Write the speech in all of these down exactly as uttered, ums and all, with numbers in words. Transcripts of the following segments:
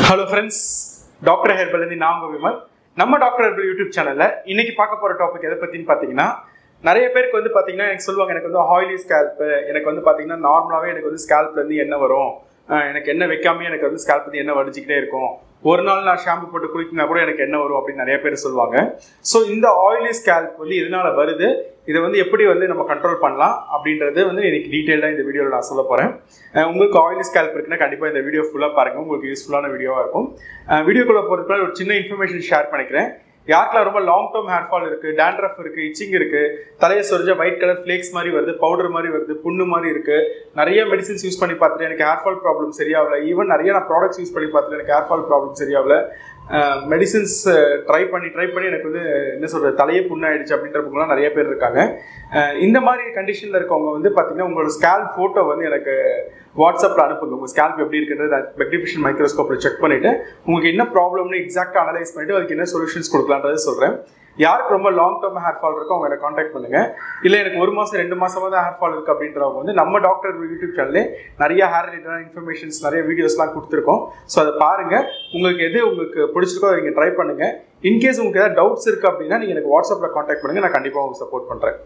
Hello friends, Dr Herbal and I am Vimal. நம்ம Dr Herbal YouTube channel இன்னைக்கு பார்க்க போற டாபிக் எதை பத்தின்னு பாத்தீங்கன்னா நிறைய பேருக்கு வந்து பாத்தீங்கன்னா எனக்கு சொல்வாங்க எனக்கு வந்து oily scalp எனக்கு வந்து பாத்தீங்கன்னா நார்மலாவே எனக்கு வந்து scalpல இருந்து என்ன வரும் எனக்கு என்ன வைக்காம எனக்கு வந்து scalp இருந்து என்ன வடிச்சிட்டே இருக்கும் ஒரு நாள் நான் ஷாம்பு போட்டு குளிக்கினா கூட எனக்கு என்ன வரும் அப்படி நிறைய பேர் சொல்வாங்க சோ இந்த oily scalp வந்து எதனால வருது இத வந்து எப்படி வந்து நம்ம கண்ட்ரோல் பண்ணலாம் அப்படின்றது வந்து எனக்கு டீடைலா இந்த வீடியோல நான் சொல்ல போறேன் உங்களுக்கு oily scalp இருக்குனா கண்டிப்பா இந்த வீடியோ ஃபுல்லா பாருங்க உங்களுக்கு யூஸ்ஃபுல்லான வீடியோவா இருக்கும் வீடியோக்குள்ள போறதுக்கு முன்னாடி ஒரு சின்ன இன்ஃபர்மேஷன் ஷேர் பண்ணிக்கிறேன் யாருக்கெல்லாம் ரொம்ப லாங் டர்ம் ஹேர் ஃபால் இருக்கு dandruff இருக்கு இச்சிங் இருக்கு தலைய சொரிஞ்ச ஒயிட் கலர் ஃப்ளேக்ஸ் மாதிரி வருது பவுடர் மாதிரி வருது புண்ணு மாதிரி இருக்கு நிறைய மெடிசின்ஸ் யூஸ் பண்ணி பார்த்துட்டு எனக்கு ஹேர் ஃபால் ப்ராப்ளம் சரியாகல ஈவன் நிறைய நான் ப்ராடக்ட்ஸ் யூஸ் பண்ணி பார்த்துட்டு எனக்கு ஹேர் ஃபால் ப்ராப்ளம் சரியாகல மெடிசின்ஸ் ட்ரை பண்ணி ட்ரை பண்ணி எனக்கு வந்து என்ன சொல்றது தலையே புண்ணாயிடுச்சு அப்படின்றவங்கலாம் நிறைய பேர் இருக்காங்க இந்த மாதிரி கண்டிஷன்ல இருக்கவங்க வந்து பாத்தீங்கன்னா உங்களோட ஸ்கேல்ப் போட்டோ வந்து எனக்கு வாட்ஸ்அப்ல அனுப்புங்க உங்க ஸ்கேல்ப் எப்படி இருக்குன்றது மேக்னிஃபிகேஷன் மைக்ரோஸ்கோப்ல செக் பண்ணிட்டு உங்களுக்கு என்ன ப்ராப்ளம்னு எக்ஸாக்டா அனலைஸ் பண்ணிட்டு அதுக்கு என்ன சொல்யூஷன்ஸ் கொடுக்கலாம்ன்றதை சொல்றேன் யாருக்கு ரொம்ப லாங் டர்ம் ஹேர் ஃபால் இருக்கோ அவங்க என்ன காண்டாக்ட் பண்ணுங்க இல்லை எனக்கு ஒரு மாசம் ரெண்டு மாசமா தான் ஹேர் ஃபால் இருக்கு அப்படின்றவங்க வந்து நம்ம டாக்டர் யூடியூப் சேனல்ல நிறைய ஹேர் ரிலேட்டடான இன்ஃபர்மேஷன்ஸ் நிறைய வீடியோஸ்லாம் கொடுத்துருக்கோம் ஸோ அதை பாருங்க உங்களுக்கு எது உங்களுக்கு பிடிச்சிருக்கோ அதை நீங்கள் ட்ரை பண்ணுங்க இன்கேஸ் உங்களுக்கு ஏதாவது டவுட்ஸ் இருக்கு அப்படின்னா நீங்க எனக்கு வாட்ஸ்அப்ல காண்டாக்ட் பண்ணுங்க நான் கண்டிப்பாக உங்களுக்கு சப்போர்ட் பண்றேன்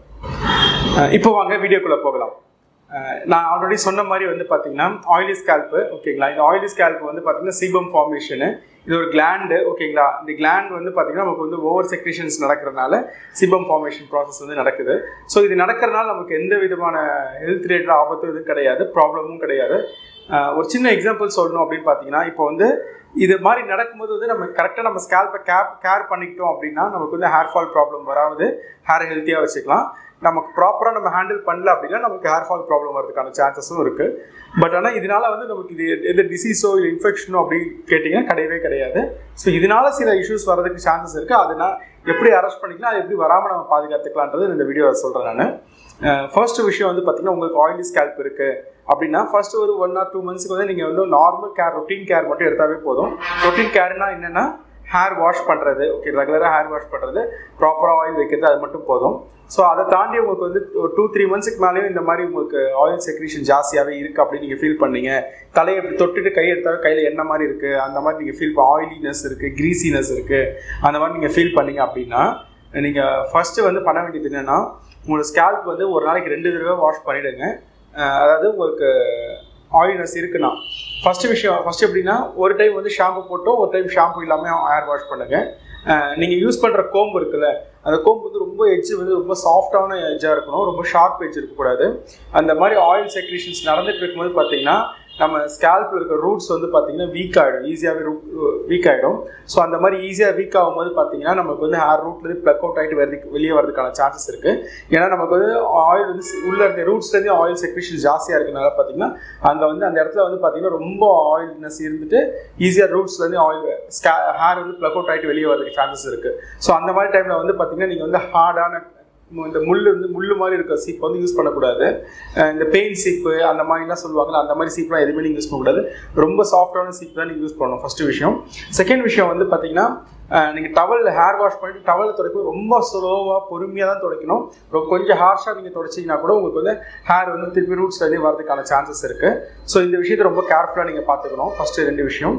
இப்போ வாங்க வீடியோக்குள்ள போகலாம் நான் ஆல்ரெடி சொன்ன மாதிரி வந்து பார்த்தீங்கன்னா ஆயிலி ஸ்கேல்ப் ஓகேங்களா இந்த ஆயிலி ஸ்கேல்ப் வந்து பார்த்தீங்கன்னா சீபம் ஃபார்மேஷனு இது ஒரு கிளாண்டு ஓகேங்களா இந்த கிளாண்ட் வந்து பார்த்தீங்கன்னா நமக்கு வந்து ஓவர் செக்ரேஷன்ஸ் நடக்கிறதுனால சீபம் ஃபார்மேஷன் ப்ராசஸ் வந்து நடக்குது ஸோ இது நடக்கிறதுனால நமக்கு எந்த விதமான ஹெல்த் ரிலேட்டட் ஆபத்தும் எதுவும் கிடையாது ப்ராப்ளமும் கிடையாது ஒரு சின்ன எக்ஸாம்பிள் சொல்லணும் அப்படின்னு பார்த்தீங்கன்னா இப்போ வந்து இது மாதிரி நடக்கும்போது வந்து நம்ம கரெக்டாக நம்ம ஸ்கேல்ப்பை கேப் கேர் பண்ணிக்கிட்டோம் அப்படின்னா நமக்கு வந்து ஹேர் ஃபால் ப்ராப்ளம் வராது ஹேர் ஹெல்த்தியாக வச்சுக்கலாம் நமக்கு ப்ராப்பராக நம்ம ஹேண்டில் பண்ணல அப்படின்னா நமக்கு ஹேர் ஃபால் ப்ராப்ளம் வரதுக்கான சான்சஸும் இருக்குது பட் ஆனால் இதனால வந்து நமக்கு இது எந்த டிசீஸோ இல்லை இன்ஃபெக்ஷனோ அப்படின்னு கேட்டிங்கன்னா கிடையவே கிடையாது ஸோ இதனால சில இஷ்யூஸ் வரதுக்கு சான்சஸ் இருக்குது அதை நான் எப்படி அரெஸ்ட் பண்ணிக்கலாம் அது எப்படி வராமல் நம்ம பாதுகாத்துக்கலான்றது இந்த வீடியோவில் சொல்கிறேன் நான் ஃபர்ஸ்ட் விஷயம் வந்து பார்த்தீங்கன்னா உங்களுக்கு ஆயிலி ஸ்கேல்ப் இருக்குது அப்படின்னா ஃபர்ஸ்ட் ஒரு ஒன் ஆர் டூ மந்த்ஸ்க்கு வந்து நீங்கள் வந்து நார்மல் கேர் ரொட்டீன் கேர் மட்டும் எடுத்தாவே போதும் ரொட்டீன் கேர்னா என்னென்னா ஹேர் வாஷ் பண்ணுறது ஓகே ரெகுலராக ஹேர் வாஷ் பண்ணுறது ப்ராப்பராக ஆயில் வைக்கிறது அது மட்டும் போதும் ஸோ அதை தாண்டி உங்களுக்கு வந்து ஒரு டூ த்ரீ மந்த்ஸுக்கு மேலேயும் இந்த மாதிரி உங்களுக்கு ஆயில் செக்ரீஷன் ஜாஸ்தியாகவே இருக்குது அப்படின்னு நீங்கள் ஃபீல் பண்ணீங்க தலையை இப்படி தொட்டுட்டு கை எடுத்தாவே கையில் என்ன மாதிரி இருக்குது அந்த மாதிரி நீங்கள் ஃபீல் ஆயிலினஸ் இருக்குது க்ரீசினஸ் இருக்குது அந்த மாதிரி நீங்கள் ஃபீல் பண்ணீங்க அப்படின்னா நீங்கள் ஃபஸ்ட்டு வந்து பண்ண வேண்டியது என்னென்னா உங்களோட ஸ்கேல்ப் வந்து ஒரு நாளைக்கு ரெண்டு தடவை வாஷ் பண்ணிவிடுங்க அதாவது உங்களுக்கு ஆயில்னஸ் இருக்குன்னா ஃபஸ்ட்டு விஷயம் ஃபஸ்ட்டு எப்படின்னா ஒரு டைம் வந்து ஷாம்பு போட்டோம் ஒரு டைம் ஷாம்பு இல்லாமல் ஹேர் வாஷ் பண்ணுங்கள் நீங்கள் யூஸ் பண்ணுற கோம்பு இருக்குல்ல அந்த கோம்பு வந்து ரொம்ப எட்ஜ் வந்து ரொம்ப சாஃப்டான எட்ஜாக இருக்கணும் ரொம்ப ஷார்ப் எட்ஜ் இருக்கக்கூடாது அந்த மாதிரி ஆயில் செக்ரேஷன்ஸ் நடந்துட்டு இருக்கும்போது பார்த்தீங்கன்னா நம்ம ஸ்கேல்பில் இருக்க ரூட்ஸ் வந்து பார்த்தீங்கன்னா வீக் ஆகிடும் ஈஸியாகவே ரூட் வீக் ஆகிடும் ஸோ அந்த மாதிரி ஈஸியாக வீக் ஆகும்போது பார்த்தீங்கன்னா நமக்கு வந்து ஹேர் ரூட்லேருந்து ப்ளக் அவுட் ஆகிட்டு வரதுக்கு வெளியே வரதுக்கான சான்சஸ் இருக்குது ஏன்னா நமக்கு வந்து ஆயில் வந்து உள்ளே இருக்க ரூட்ஸ்லேருந்து ஆயில் செக்ரேஷன் ஜாஸ்தியாக இருக்கனால பார்த்தீங்கன்னா அங்கே வந்து அந்த இடத்துல வந்து பார்த்தீங்கன்னா ரொம்ப ஆயில்னஸ் இருந்துட்டு ஈஸியாக ரூட்ஸ்லேருந்து ஆயில் ஸ்கே ஹேர் வந்து ப்ளக் அவுட் ஆகிட்டு வெளியே வரதுக்கு சான்சஸ் இருக்குது ஸோ அந்த மாதிரி டைமில் வந்து பார்த்தீங்கன்னா நீங்கள் வந்து ஹார்டான இந்த முள் வந்து முள் மாதிரி இருக்க சீப் வந்து யூஸ் பண்ணக்கூடாது இந்த பெயின் சீப்பு அந்த மாதிரிலாம் சொல்லுவாங்கல்ல அந்த மாதிரி சீப்லாம் எதுவுமே நீங்கள் யூஸ் பண்ணக்கூடாது ரொம்ப சாஃப்டான சீப் தான் நீங்கள் யூஸ் பண்ணணும் ஃபஸ்ட்டு விஷயம் செகண்ட் விஷயம் வந்து பார்த்தீங்கன்னா நீங்கள் டவலில் ஹேர் வாஷ் பண்ணிட்டு டவலில் துடைக்கும் ரொம்ப ஸ்லோவாக பொறுமையாக தான் துடைக்கணும் ரொம்ப கொஞ்சம் ஹார்ஷாக நீங்கள் துடைச்சிங்கன்னா கூட உங்களுக்கு வந்து ஹேர் வந்து திருப்பி ரூட்ஸ்லேருந்தே வரதுக்கான சான்சஸ் இருக்குது ஸோ இந்த விஷயத்தை ரொம்ப கேர்ஃபுல்லாக நீங்கள் பார்த்துக்கணும் ஃபஸ்ட்டு ரெண்டு விஷயம்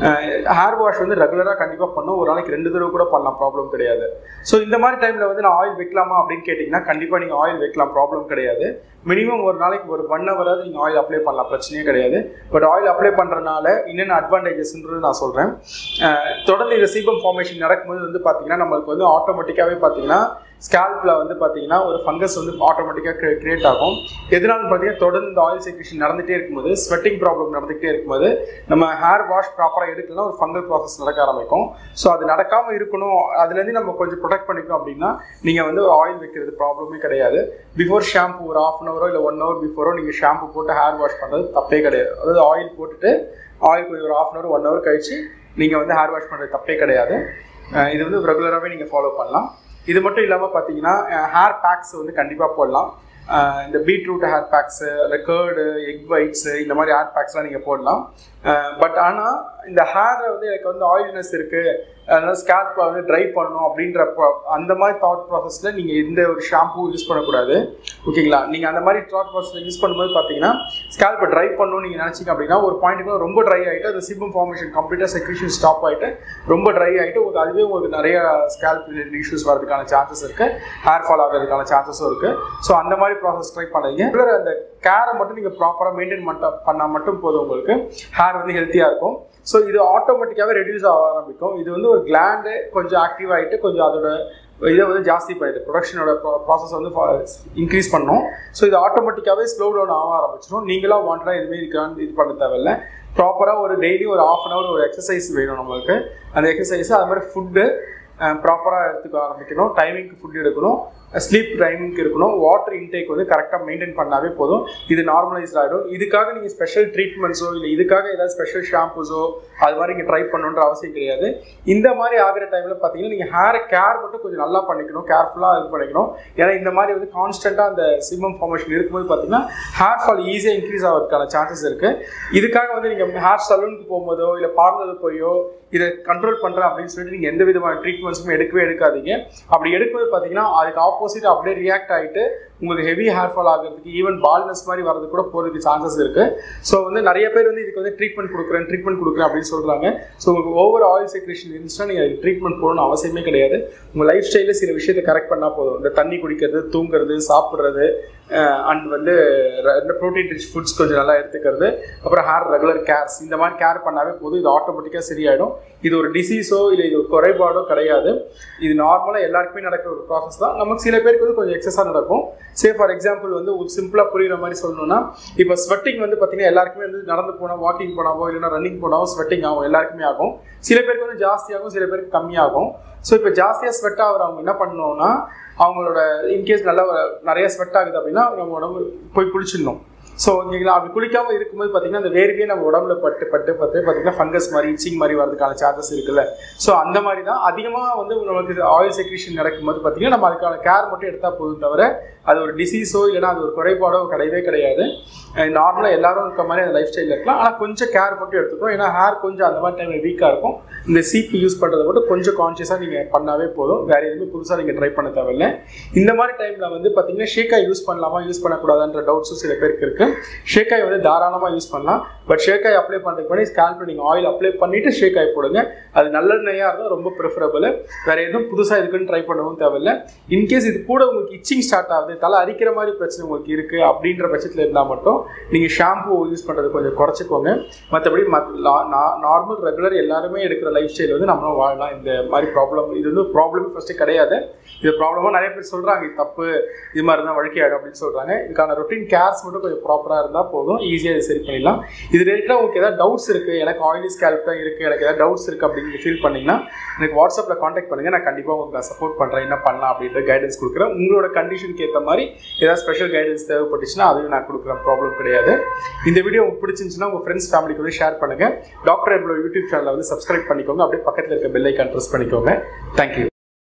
ஹேர் வாஷ் வந்து ரெகுலராக கண்டிப்பாக பண்ணணும் ஒரு நாளைக்கு ரெண்டு தடவை கூட பண்ணலாம் ப்ராப்ளம் கிடையாது ஸோ இந்த மாதிரி டைமில் வந்து நான் ஆயில் வைக்கலாமா அப்படின்னு கேட்டிங்கன்னா கண்டிப்பாக நீங்கள் ஆயில் வைக்கலாம் ப்ராப்ளம் கிடையாது மினிமம் ஒரு நாளைக்கு ஒரு ஒன் ஹவராவது நீங்கள் ஆயில் அப்ளை பண்ணலாம் பிரச்சனையே கிடையாது பட் ஆயில் அப்ளை பண்ணுறதுனால என்னென்ன அட்வான்டேஜஸ்ன்றது நான் சொல்கிறேன் தொடர்ந்து இந்த சீபம் ஃபார்மேஷன் நடக்கும்போது வந்து பார்த்தீங்கன்னா நம்மளுக்கு வந்து ஆட்டோமேட்டிக்காகவே பார்த்தீங்கன்னா ஸ்கேல்பில் வந்து பார்த்தீங்கன்னா ஒரு ஃபங்கஸ் வந்து ஆட்டோமேட்டிக்காக கிரியேட் ஆகும் எதனால பார்த்தீங்கன்னா தொடர்ந்து இந்த ஆயில் செக்ரேஷன் நடந்துகிட்டே இருக்கும்போது ஸ்வெட்டிங் ப்ராப்ளம் நடந்துகிட்டே இருக்கும்போது நம்ம ஹேர் வாஷ் ப்ராப்பராக எடுக்கலன்னா ஒரு ஃபங்கல் ப்ராசஸ் நடக்க ஆரம்பிக்கும் ஸோ அது நடக்காமல் இருக்கணும் அதுலேருந்து நம்ம கொஞ்சம் ப்ரொடெக்ட் பண்ணிக்கணும் அப்படின்னா நீங்கள் வந்து ஒரு ஆயில் வைக்கிறது ப்ராப்ளமே கிடையாது பிஃபோர் ஷாம்பு ஒரு ஆஃப் அன் ஹவரோ இல்லை ஒன் ஹவர் பிஃபோரோ நீங்கள் ஷாம்பு போட்டு ஹேர் வாஷ் பண்ணுறது தப்பே கிடையாது அதாவது ஆயில் போட்டுட்டு ஆயில் கொஞ்சம் ஒரு half an hour one hour கழிச்சு நீங்கள் வந்து ஹேர் வாஷ் பண்ணுறது தப்பே கிடையாது இது வந்து ரெகுலராகவே நீங்கள் ஃபாலோ பண்ணலாம் இது மட்டும் இல்லாமல் பார்த்தீங்கன்னா ஹேர் பேக்ஸ் வந்து கண்டிப்பாக போடலாம் இந்த பீட்ரூட் ஹேர் பேக்ஸு இல்லை கேர்டு எக் ஒயிட்ஸு இந்த மாதிரி ஹேர் பேக்ஸ்லாம் நீங்கள் போடலாம் பட் ஆனால் இந்த ஹேரை வந்து எனக்கு வந்து ஆயிலினஸ் இருக்குது, அதனால ஸ்கேல்ப்பை வந்து ட்ரை பண்ணணும் அப்படின்ற அந்த மாதிரி தாட் ப்ராசஸில் நீங்கள் எந்த ஒரு ஷாம்பு யூஸ் பண்ணக்கூடாது. ஓகேங்களா? நீங்கள் அந்த மாதிரி தாட் ப்ராசஸில் யூஸ் பண்ணும்போது பார்த்தீங்கன்னா ஸ்கேல்ப்பை ட்ரை பண்ணணும்னு நீங்கள் நினச்சிங்க அப்படின்னா ஒரு பாயிண்ட்டுக்கு ரொம்ப ட்ரை ஆகிட்டு அந்த சிபம் ஃபார்மேஷன் கம்ப்ளீட்டாக செக்ரேஷன் ஸ்டாப் ஆகிட்டு ரொம்ப ட்ரை ஆகிட்டு உங்களுக்கு அதுவே உங்களுக்கு நிறைய ஸ்கேல்ப் ரிலேட்டட் இஷ்யூஸ் வரதுக்கான சான்சஸ் இருக்குது, ஹேர் ஃபால் ஆகிறதுக்கான சான்சஸும் இருக்குது. ஸோ அந்த மாதிரி ப்ராசஸ் ட்ரை பண்ணாதீங்க. அந்த கேரை மட்டும் நீங்கள் ப்ராப்பராக மெயின்டைன் பண்ண பண்ணால் மட்டும் போதும், உங்களுக்கு ஹேர் வந்து ஹெல்த்தியாக இருக்கும். ஸோ இது ஆட்டோமேட்டிக்காகவே ரெடியூஸ் ஆக ஆரம்பிக்கும். இது வந்து ஒரு கிளாண்டு கொஞ்சம் ஆக்டிவ் ஆகிட்டு கொஞ்சம் அதோட இதை வந்து ஜாஸ்தி பண்ணிடுது, ப்ரொடக்ஷனோட ப்ராசஸ் வந்து இன்க்ரீஸ் பண்ணணும். ஸோ இது ஆட்டோமேட்டிக்காகவே ஸ்லோ டவுன் ஆக ஆரம்பிச்சிடும். நீங்களாக வாண்டடாக இதுமாரி இருக்கான்னு இது பண்ண தேவையில்லை. ப்ராப்பராக ஒரு டெய்லி ஒரு ஆஃப் அன் ஹவர் ஒரு எக்ஸசைஸ் வேணும் நம்மளுக்கு. அந்த எக்ஸசைஸு அது மாதிரி ஃபுட்டு ப்ராப்பராக எடுத்துக்க ஆரம்பிக்கணும், டைமிங்க்கு ஃபுட் எடுக்கணும், ஸ்லீப் டைமிங்க்கு இருக்கணும், வாட்டர் இன்டேக் வந்து கரெக்டாக மெயின்டைன் பண்ணாவே போதும். இது நார்மலைஸ் ஆகிடும். இதுக்காக நீங்கள் ஸ்பெஷல் ட்ரீட்மெண்ட்ஸோ இல்லை இதுக்காக ஏதாவது ஸ்பெஷல் ஷாம்பூஸோ அது மாதிரி நீங்கள் ட்ரை பண்ணணுன்ற அவசியம் கிடையாது. இந்த மாதிரி ஆகிற டைமில் பார்த்தீங்கன்னா நீங்கள் ஹேரை கேர் மட்டும் கொஞ்சம் நல்லா பண்ணிக்கணும், கேர்ஃபுல்லாக இது பண்ணிக்கணும். ஏன்னா இந்த மாதிரி வந்து கான்ஸ்டண்ட்டாக அந்த சிபம் ஃபார்மேஷன் இருக்கும்போது பார்த்தீங்கன்னா ஹேர் ஃபால் ஈஸியாக இன்க்ரீஸ் ஆகிறதுக்கான சான்சஸ் இருக்குது. இதுக்காக வந்து நீங்கள் ஹேர் சலூனுக்கு போகும்போதோ இல்லை பார்லருக்கு போயோ இதை கண்ட்ரோல் பண்ணுறேன் அப்படின்னு சொல்லிட்டு நீங்கள் எந்த விதமான ட்ரீட்மெண்ட்ஸுமே எடுக்கவே எடுக்காதீங்க. அப்படி எடுக்கும்போது பார்த்தீங்கன்னா அதுக்கு ஆப்போசிட் அப்படியே ரியாக்ட் ஆகிட்டு உங்களுக்கு ஹெவி ஹேர் ஃபால் ஆகிறதுக்கு, ஈவன் பால்னஸ் மாதிரி வரது கூட போகிறதுக்கு சான்சஸ் இருக்குது. ஸோ வந்து நிறைய பேர் வந்து இதுக்கு வந்து ட்ரீட்மெண்ட் கொடுக்குறேன் ட்ரீட்மெண்ட் கொடுக்குறேன் அப்படின்னு சொல்கிறாங்க. ஸோ உங்களுக்கு ஓவர் ஆயில் செக்ரேஷன் இருந்துச்சுன்னா நீங்கள் அதுக்கு ட்ரீட்மெண்ட் போகணும்னு அவசியமே கிடையாது. உங்கள் லைஃப் ஸ்டைலில் சில விஷயத்தை கரெக்ட் பண்ணால் போதும். இந்த தண்ணி குடிக்கிறது, தூங்குறது, சாப்பிட்றது, அண்ட் வந்து ப்ரோட்டீன் ரிச் ஃபுட்ஸ் கொஞ்சம் நல்லா எடுத்துக்கிறது, அப்புறம் ஹேர் ரெகுலர் கேர்ஸ், இந்த மாதிரி கேர் பண்ணாவே போதும். இது ஆட்டோமேட்டிக்காக சரியாயிடும். இது ஒரு டிசீஸோ இல்லை இது ஒரு குறைபாடோ கிடையாது. இது நார்மலாக எல்லாருக்குமே நடக்கிற ஒரு ப்ராசஸ் தான். நமக்கு சில பேருக்கு வந்து கொஞ்சம் எக்ஸஸாக நடக்கும். சே ஃபார் எக்ஸாம்பிள் வந்து ஒரு சிம்பிளாக புரிகிற மாதிரி சொல்லணும்னா, இப்போ ஸ்வெட்டிங் வந்து பார்த்தீங்கன்னா எல்லாருக்குமே வந்து நடந்து போனால், வாக்கிங் போனாவோ இல்லைன்னா ரன்னிங் போனாவோ ஸ்வெட்டிங் ஆகும், எல்லாருக்குமே ஆகும். சில பேருக்கு வந்து ஜாஸ்தியாகும், சில பேருக்கு கம்மியாகும். ஸோ இப்போ ஜாஸ்தியாக ஸ்வெட் ஆகிறவங்க என்ன பண்ணணும்னா, அவங்களோட இன்கேஸ் நல்லா நிறைய ஸ்வெட் ஆகுது அப்படின்னா நம்ம உடம்பு போய் குளிச்சிடணும். ஸோ ஓகேங்களா? அப்படி குளிக்காமல் இருக்கும்போது பார்த்தீங்கன்னா அந்த வேர்வையே நம்ம உடம்புல பட்டு பட்டு பட்டு பார்த்தீங்கன்னா ஃபங்கஸ் மாதிரி, இச்சிங் மாதிரி வரதுக்கான சான்சஸ் இருக்குல்ல. ஸோ அந்த மாதிரி தான் அதிகமாக வந்து நமக்கு ஆயில் செக்ரேஷன் நடக்கும்போது பார்த்தீங்கன்னா நம்ம அதுக்கான கேர் மட்டும் எடுத்தால் போதும், தவிர அது ஒரு டிசீஸோ இல்லைனா அது ஒரு குறைபாடோ கிடையவே கிடையாது. நார்மலாக எல்லாரும் இருக்க மாதிரி அந்த லைஃப் ஸ்டைலில் இருக்கலாம். ஆனால் கொஞ்சம் கேர் மட்டும் எடுத்துக்கணும். ஏன்னா ஹேர் கொஞ்சம் அந்த மாதிரி டைமில் வீக்காக இருக்கும். இந்த சீப்பு யூஸ் பண்ணுறதை மட்டும் கொஞ்சம் கான்ஷியஸாக நீங்கள் பண்ணாவே போதும். வேறு எதுவுமே புதுசாக நீங்கள் ட்ரை பண்ண தேவையில்லை. இந்த மாதிரி டைமில் வந்து பார்த்தீங்கன்னா ஷேக்காய் யூஸ் பண்ணலாமா யூஸ் பண்ணக்கூடாதுன்ற டவுட்ஸும் சில பேருக்கு இருக்குது. ஷேக்காய் வந்து தாராளமாக யூஸ் பண்ணலாம். பட் ஷேக்காய் அப்ளை பண்ணுறதுக்கு பண்ணி ஸ்கேல்பில் நீங்கள் ஆயில் அப்ளை பண்ணிவிட்டு ஷேக்காய் போடுங்க. அது நல்லெண்ணெயாக இருந்தால் ரொம்ப ப்ரிஃபரபிள். வேறு எதுவும் புதுசாக இதுக்குன்னு ட்ரை பண்ணவும் தேவையில்லை. இன்கேஸ் இது கூட உங்களுக்கு இச்சிங் ஸ்டார்ட் ஆகுது, தலை அரிக்கிற மாதிரி பிரச்சனை உங்களுக்கு இருக்குது அப்படின்ற பட்சத்தில் இருந்தால் மட்டும் நீங்கள் ஷாம்பு யூஸ் பண்ணுறது கொஞ்சம் குறைச்சிக்கோங்க. மற்றபடி நார்மல் ரெகுலர் எல்லாருமே எடுக்கிற லைஃப் ஸ்டைல் வந்து நம்மளும் வாழலாம். இந்த மாதிரி ப்ராப்ளம் இது வந்து ப்ராப்ளமே ஃபஸ்ட்டு கிடையாது. இது ப்ராப்ளமாக நிறைய பேர் சொல்கிறாங்க, இது தப்பு, இது மாதிரி இருந்தால் வழக்கி ஆகிடும் அப்படின்னு சொல்கிறாங்க. இதுக்கான ரொட்டீன் கேர்ஸ் மட்டும் கொஞ்சம் ப்ராப்பராக இருந்தால் போதும், ஈஸியாக இது சரி பண்ணிடலாம். இது ரிலேட்டடாக உங்களுக்கு ஏதாவது டவுட்ஸ் இருக்குது, எனக்கு ஆயிலி ஸ்கேல்ப் தான் இருக்குது, எனக்கு ஏதாவது டவுட்ஸ் இருக்குது அப்படின்னு ஃபீல் பண்ணிங்கன்னா எனக்கு வாட்ஸ்அப்பில் காண்டாக்ட் பண்ணுங்கள். நான் கண்டிப்பாக உங்களுக்கு நான் சப்போர்ட் பண்ணுறேன், என்ன பண்ணலாம் அப்படின்ற கைடன்ஸ் கொடுக்குறேன். உங்களோட கண்டிஷனுக்கு ஏற்ற மாதிரி ஏதாவது ஸ்பெஷல் கைடன்ஸ் தேவைப்பட்டுச்சுன்னா அதையும் நான் கொடுக்குறேன், ப்ராப்ளம் கிடையாது. இந்த வீடியோ உங்களுக்கு பிடிச்சிருந்துச்சுன்னா உங்கள் ஃப்ரெண்ட்ஸ் ஃபேமிலிக்கு வந்து ஷேர் பண்ணுங்கள். டாக்டர் ஹெர்பல் யூடியூப் சேனலை வந்து சப்ஸ்கிரைப் பண்ணிக்கோங்க. அப்படியே பக்கத்தில் இருக்க பெல் ஐக்கான் ப்ரெஸ் பண்ணிக்கோங்க. தேங்க்யூ.